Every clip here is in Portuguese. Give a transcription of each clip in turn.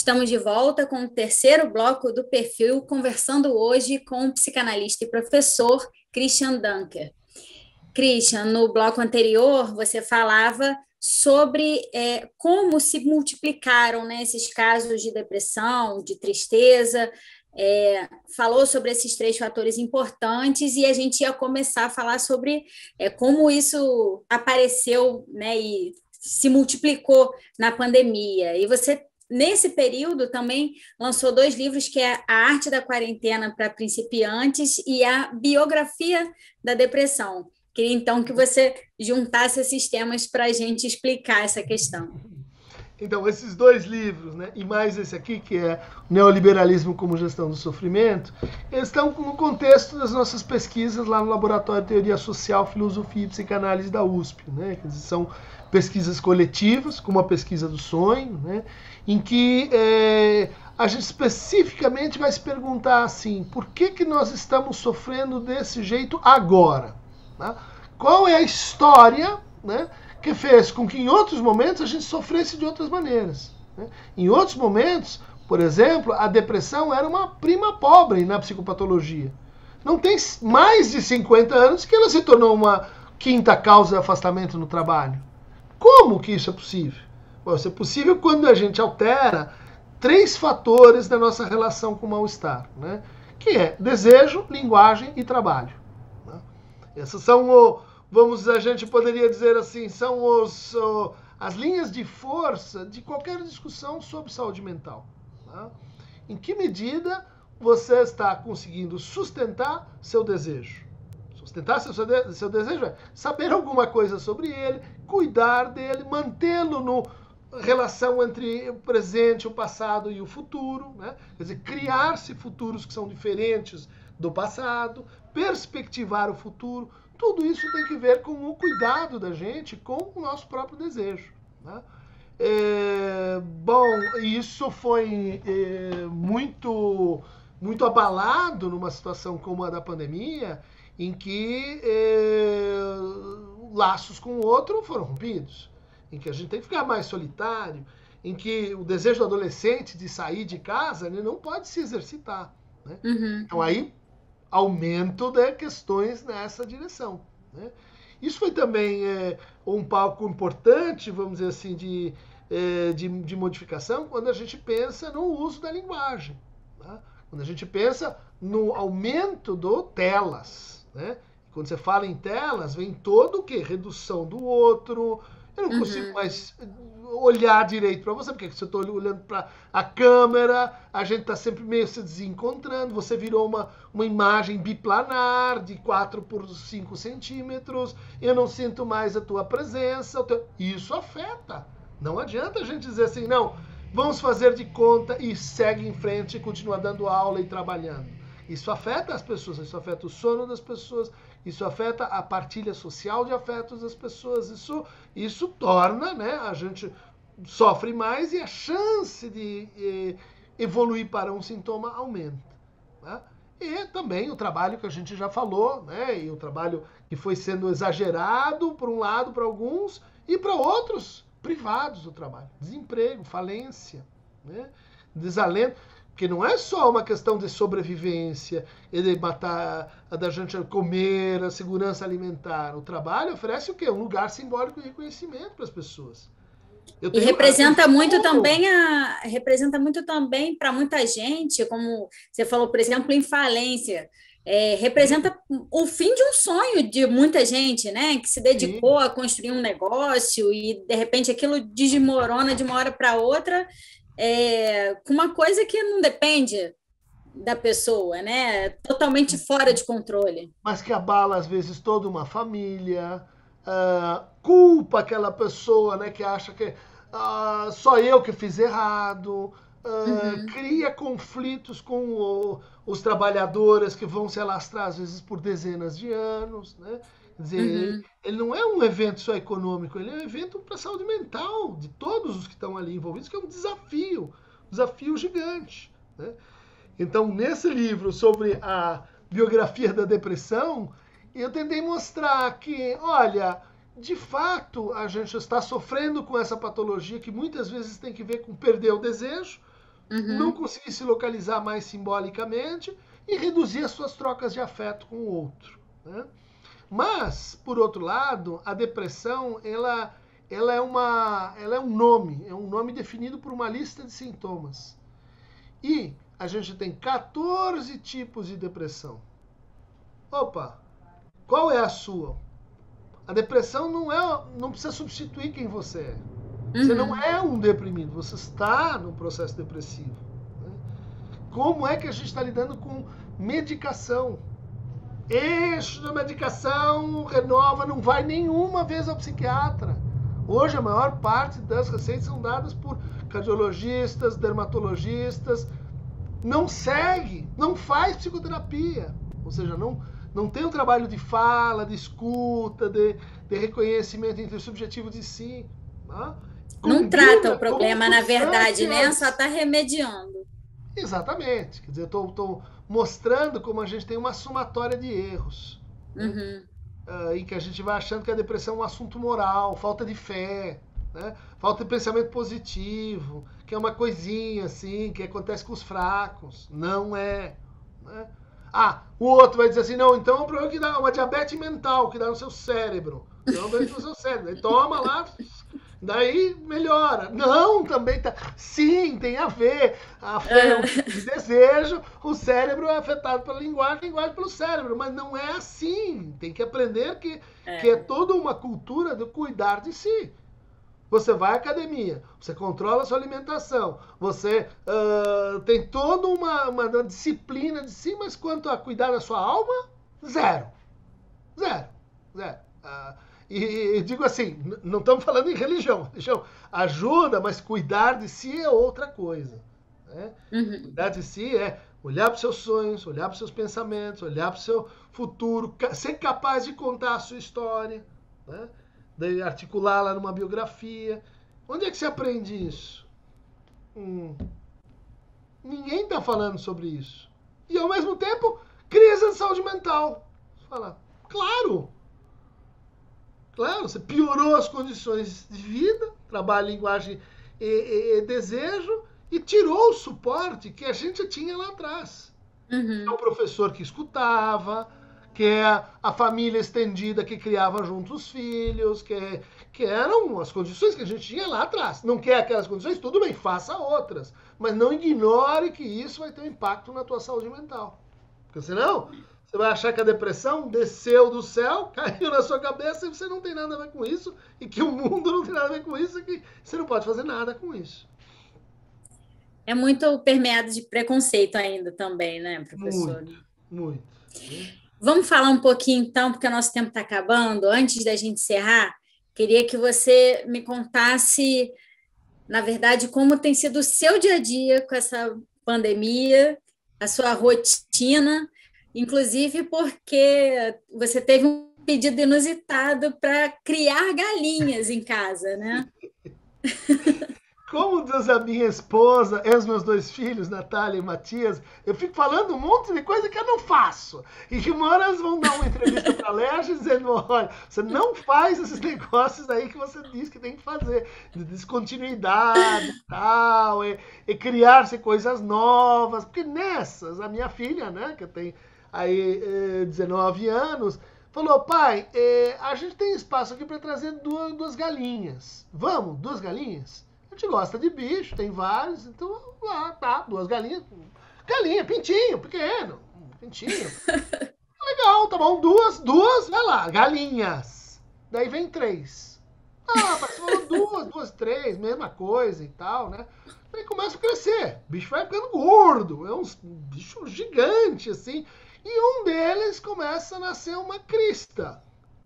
Estamos de volta com o terceiro bloco do Perfil, conversando hoje com o psicanalista e professor Christian Dunker. Christian, no bloco anterior, você falava sobre como se multiplicaram, né, esses casos de depressão, de tristeza, falou sobre esses três fatores importantes e a gente ia começar a falar sobre como isso apareceu, né, e se multiplicou na pandemia. E você, nesse período, também lançou 2 livros, que é A Arte da Quarentena para Principiantes e A Biografia da Depressão. Queria, então, que você juntasse esses temas para a gente explicar essa questão. Então, esses 2 livros, né, e mais esse aqui, que é Neoliberalismo como Gestão do Sofrimento, eles estão no contexto das nossas pesquisas lá no Laboratório de Teoria Social, Filosofia e Psicanálise da USP. Né, que são pesquisas coletivas, como a pesquisa do sonho, né, em que a gente especificamente vai se perguntar assim, por que nós estamos sofrendo desse jeito agora? Né? Qual é a história, né, que fez com que em outros momentos a gente sofresse de outras maneiras? Né? Em outros momentos, por exemplo, a depressão era uma prima pobre na psicopatologia. Não tem mais de 50 anos que ela se tornou uma quinta causa de afastamento no trabalho. Como que isso é possível? Bom, isso é possível quando a gente altera 3 fatores da nossa relação com o mal-estar, né? Que é desejo, linguagem e trabalho. Né? Essas são, a gente poderia dizer assim, são as linhas de força de qualquer discussão sobre saúde mental. Né? Em que medida você está conseguindo sustentar seu desejo? Sustentar seu desejo é saber alguma coisa sobre ele, cuidar dele, mantê-lo no relação entre o presente, o passado e o futuro, né? Quer dizer, criar-se futuros que são diferentes do passado, perspectivar o futuro, tudo isso tem que ver com o cuidado da gente com o nosso próprio desejo. Né? Bom, isso foi muito abalado numa situação como a da pandemia, em que laços com o outro foram rompidos, em que a gente tem que ficar mais solitário, em que o desejo do adolescente de sair de casa, ele não pode se exercitar. Né? Uhum. Então aí, aumento de questões nessa direção. Né? Isso foi também um palco importante, vamos dizer assim, de modificação, quando a gente pensa no uso da linguagem. Né? Quando a gente pensa no aumento do telas. Né? Quando você fala em telas, vem todo o quê? Redução do outro. Eu não consigo mais olhar direito para você, porque se eu estou olhando para a câmera, a gente está sempre meio se desencontrando. Você virou uma imagem biplanar de 4 por 5 centímetros. Eu não sinto mais a tua presença. Isso afeta. Não adianta a gente dizer assim, não, vamos fazer de conta e segue em frente e continua dando aula e trabalhando. Isso afeta as pessoas, isso afeta o sono das pessoas, isso afeta a partilha social de afetos das pessoas, isso torna, né, a gente sofre mais e a chance de evoluir para um sintoma aumenta. Né? E também o trabalho que a gente já falou, né, e o trabalho que foi sendo exagerado por um lado para alguns e para outros privados do trabalho. Desemprego, falência, né, desalento. Porque não é só uma questão de sobrevivência, de matar, da gente comer, a segurança alimentar. O trabalho oferece o quê? Um lugar simbólico de reconhecimento para as pessoas. E representa muito também para muita gente, como você falou, por exemplo, em falência. Representa o fim de um sonho de muita gente, né? Que se dedicou a construir um negócio e, de repente, aquilo desmorona de uma hora para outra. Com uma coisa que não depende da pessoa, né? Totalmente fora de controle. Mas que abala, às vezes, toda uma família, culpa aquela pessoa, né, que acha que só eu que fiz errado, cria conflitos com os trabalhadores que vão se alastrar, às vezes, por dezenas de anos, né? Quer dizer, ele não é um evento só econômico, ele é um evento para a saúde mental de todos os que estão ali envolvidos, que é um desafio gigante. Né? Então, nesse livro sobre a biografia da depressão, eu tentei mostrar que, olha, de fato, a gente está sofrendo com essa patologia que muitas vezes tem que ver com perder o desejo, não conseguir se localizar mais simbolicamente e reduzir as suas trocas de afeto com o outro, né? Mas, por outro lado, a depressão, ela é um nome definido por uma lista de sintomas. E a gente tem 14 tipos de depressão. Opa, qual é a sua? A depressão não precisa substituir quem você é. Você não é um deprimido, você está no processo depressivo, né? Como é que a gente está lidando com medicação? Eixo da medicação renova, não vai nenhuma vez ao psiquiatra. Hoje a maior parte das receitas são dadas por cardiologistas, dermatologistas. Não segue, não faz psicoterapia. Ou seja, não tem um trabalho de fala, de escuta, de reconhecimento intersubjetivo de si. Tá? Não trata o problema, na verdade, né? Só está remediando. Exatamente. Quer dizer, eu estou mostrando como a gente tem uma somatória de erros. Em que a gente vai achando que a depressão é um assunto moral, falta de fé, né? Falta de pensamento positivo, que é uma coisinha assim, que acontece com os fracos. Não é, né? O outro vai dizer assim, não, então é um problema que dá uma diabetes mental, que dá no seu cérebro. Então, no seu cérebro. Aí toma lá, daí melhora. Não, também tá. Sim, tem a ver. A fé é um tipo de desejo, o cérebro é afetado pela linguagem, a linguagem pelo cérebro. Mas não é assim. Tem que aprender que é toda uma cultura de cuidar de si. Você vai à academia, você controla a sua alimentação, você tem toda uma disciplina de si, mas quanto a cuidar da sua alma, zero. E digo assim, não estamos falando em religião. Religião ajuda, mas cuidar de si é outra coisa, né? Cuidar de si é olhar para os seus sonhos, olhar para os seus pensamentos, olhar para o seu futuro, ser capaz de contar a sua história, né? De articulá-la numa biografia. Onde é que se aprende isso? Ninguém está falando sobre isso. E, ao mesmo tempo, crise de saúde mental. Você fala, claro, você piorou as condições de vida, trabalho, linguagem e desejo, e tirou o suporte que a gente tinha lá atrás. É o professor que escutava, que é a família estendida que criava junto os filhos, que eram as condições que a gente tinha lá atrás. Não quer aquelas condições? Tudo bem, faça outras. Mas não ignore que isso vai ter um impacto na tua saúde mental. Porque senão, você vai achar que a depressão desceu do céu, caiu na sua cabeça e você não tem nada a ver com isso, e que o mundo não tem nada a ver com isso, e que você não pode fazer nada com isso. É muito permeado de preconceito ainda também, né, professor? Muito. Vamos falar um pouquinho, então, porque o nosso tempo está acabando. Antes da gente encerrar, queria que você me contasse, na verdade, como tem sido o seu dia a dia com essa pandemia, a sua rotina, inclusive porque você teve um pedido inusitado para criar galinhas em casa, né? Como diz a minha esposa e os meus dois filhos, Natália e Matias, eu fico falando um monte de coisa que eu não faço. E que uma hora eles vão dar uma entrevista para a Lerge dizendo, olha, você não faz esses negócios aí que você diz que tem que fazer. De descontinuidade e tal, e criar-se coisas novas. Porque nessas, a minha filha, né, que tem aí 19 anos, falou, pai, a gente tem espaço aqui para trazer duas galinhas. 2 galinhas? A gente gosta de bicho, tem vários, então tá, 2 galinhas. Galinha, pintinho, pequeno, pintinho. Legal, tá bom, duas, vai lá, galinhas. Daí vem 3. Mas você falou 2, 3, mesma coisa e tal, né? Daí começa a crescer, o bicho vai ficando gordo, é um bicho gigante, assim. E um deles começa a nascer uma crista.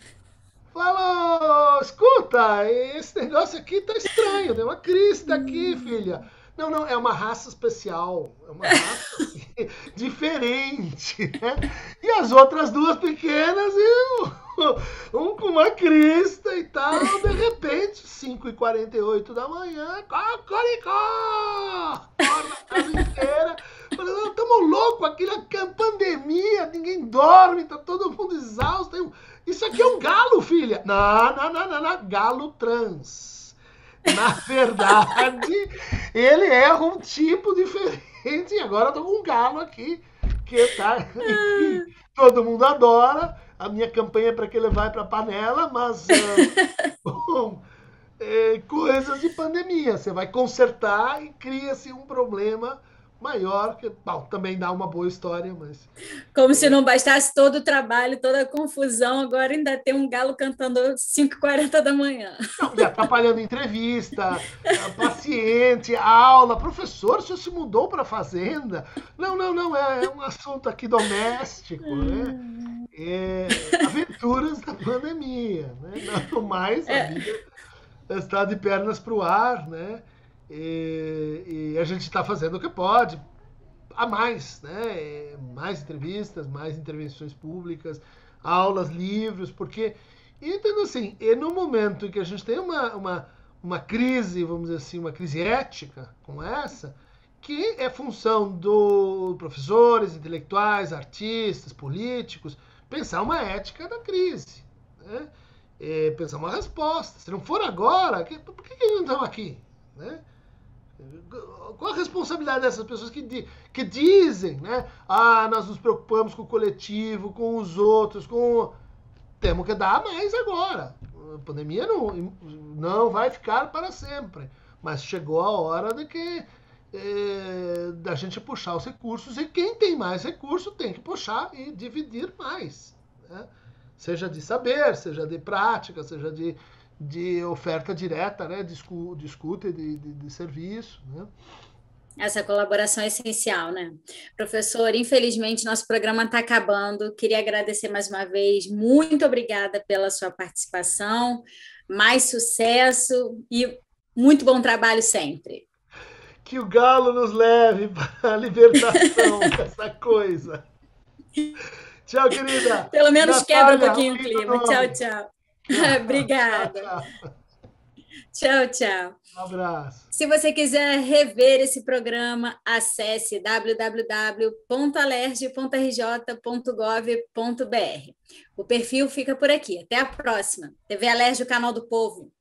Fala, escuta, esse negócio aqui tá estranho, tem uma crista aqui, filha. Não, é uma raça especial, é uma raça assim, diferente, né? E as outras 2 pequenas e um com uma crista e tal, de repente, 5h48 da manhã, cocoricó! Acorda a casa inteira. Falei, estamos loucos, aqui na pandemia, ninguém dorme, tá todo mundo exausto. Isso aqui é um galo, filha. Não, galo trans. Na verdade, ele erra um tipo diferente. E agora eu tô com um galo aqui, que tá, enfim, todo mundo adora. A minha campanha é para que ele vai para a panela, mas bom, coisas de pandemia. Você vai consertar e cria-se um problema maior, que bom, também dá uma boa história, mas Como se não bastasse todo o trabalho, toda a confusão, agora ainda tem um galo cantando às 5h40 da manhã. não, e atrapalhando entrevista, paciente, aula, professor, o senhor se mudou para a fazenda? Não, não, não, é um assunto aqui doméstico, né? Aventuras da pandemia, né? Não mais a É, vida está de pernas para o ar, né? E a gente está fazendo o que pode, a mais, né? Mais entrevistas, mais intervenções públicas, aulas, livros, porque entendo assim, e no momento em que a gente tem uma crise, vamos dizer assim, uma crise ética como essa, que é função dos professores, intelectuais, artistas, políticos, pensar uma ética da crise, né? Pensar uma resposta. Se não for agora, por que não estamos aqui? Né? Qual a responsabilidade dessas pessoas que dizem, né? Ah, nós nos preocupamos com o coletivo, com os outros, com. Temos que dar mais agora. A pandemia não vai ficar para sempre. Mas chegou a hora de que da gente puxar os recursos e quem tem mais recurso tem que puxar e dividir mais. Né? Seja de saber, seja de prática, seja de oferta direta, né? De escuta e de serviço. Né? essa colaboração é essencial, né? Professor, infelizmente nosso programa está acabando. Queria agradecer mais uma vez. Muito obrigada pela sua participação. Mais sucesso e muito bom trabalho sempre. Que o galo nos leve para a libertação dessa coisa. Tchau, querida. Pelo menos quebra um Natália, um pouquinho o lindo clima. Tchau, nome. tchau. Tchau, Obrigada. tchau. Tchau, tchau. Um abraço. Se você quiser rever esse programa, acesse www.alerj.rj.gov.br. O perfil fica por aqui. Até a próxima. TV Alerj, o canal do povo.